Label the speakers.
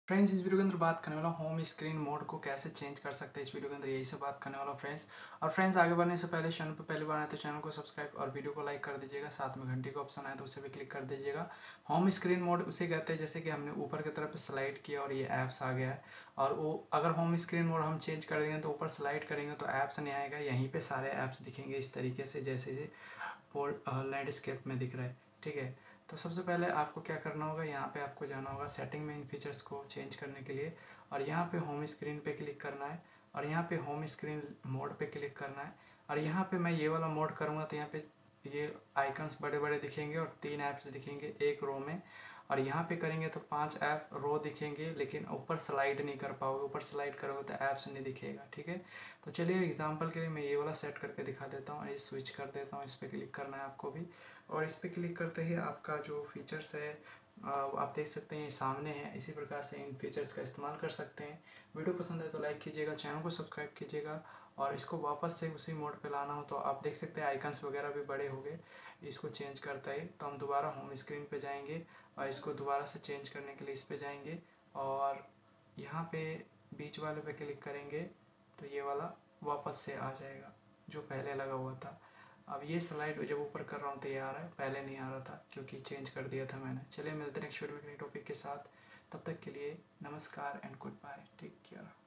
Speaker 1: Friends, इस video के अंदर बात करने वाला हूँ होम स्क्रीन मोड को कैसे चेंज कर सकते हैं। इस वीडियो के अंदर यही से बात करने वाला हूँ फ्रेंड्स। और फ्रेंड्स, आगे बढ़ने से पहले चैनल पर पहली बार आए तो चैनल को सब्सक्राइब और वीडियो को लाइक कर दीजिएगा। साथ में घंटी का ऑप्शन आए तो उसे भी क्लिक कर दीजिएगा। होम स्क्रीन मोड उसे कहते हैं जैसे कि हमने ऊपर की तरफ स्लाइड किया और ये ऐप्स आ गया है। और वो अगर होम स्क्रीन मोड हम चेंज कर देंगे तो ऊपर स्लाइड करेंगे तो ऐप्स नहीं आएगा, यहीं पर सारे ऐप्स दिखेंगे इस तरीके से जैसे लैंडस्केप में दिख रहा है। ठीक है, तो सबसे पहले आपको क्या करना होगा, यहाँ पे आपको जाना होगा सेटिंग में इन फीचर्स को चेंज करने के लिए। और यहाँ पे होम स्क्रीन पे क्लिक करना है और यहाँ पे होम स्क्रीन मोड पे क्लिक करना है। और यहाँ पे मैं ये वाला मोड करूँगा तो यहाँ पे ये आइकन्स बड़े बड़े दिखेंगे और 3 ऐप्स दिखेंगे एक रो में। और यहाँ पे करेंगे तो 5 ऐप रो दिखेंगे, लेकिन ऊपर स्लाइड नहीं कर पाओगे। ऊपर स्लाइड करोगे तो ऐप्स नहीं दिखेगा। ठीक है, तो चलिए एग्जांपल के लिए मैं ये वाला सेट करके दिखा देता हूँ। ये स्विच कर देता हूँ, इस पर क्लिक करना है आपको भी। और इस पर क्लिक करते ही आपका जो फीचर्स है आप देख सकते हैं, ये सामने है। इसी प्रकार से इन फीचर्स का इस्तेमाल कर सकते हैं। वीडियो पसंद है तो लाइक कीजिएगा, चैनल को सब्सक्राइब कीजिएगा। और इसको वापस से उसी मोड पे लाना हो तो आप देख सकते हैं आइकन्स वगैरह भी बड़े हो गए। इसको चेंज करता है तो हम दोबारा होम स्क्रीन पे जाएंगे और इसको दोबारा से चेंज करने के लिए इस पे जाएंगे और यहाँ पे बीच वाले पे क्लिक करेंगे तो ये वाला वापस से आ जाएगा जो पहले लगा हुआ था। अब ये स्लाइड जब ऊपर कर रहा हूँ तो ये आ रहा है, पहले नहीं आ रहा था क्योंकि चेंज कर दिया था मैंने। चलिए मिलते हैं नेक्स्ट वीडियो में नए टॉपिक के साथ। तब तक के लिए नमस्कार and goodbye, take care.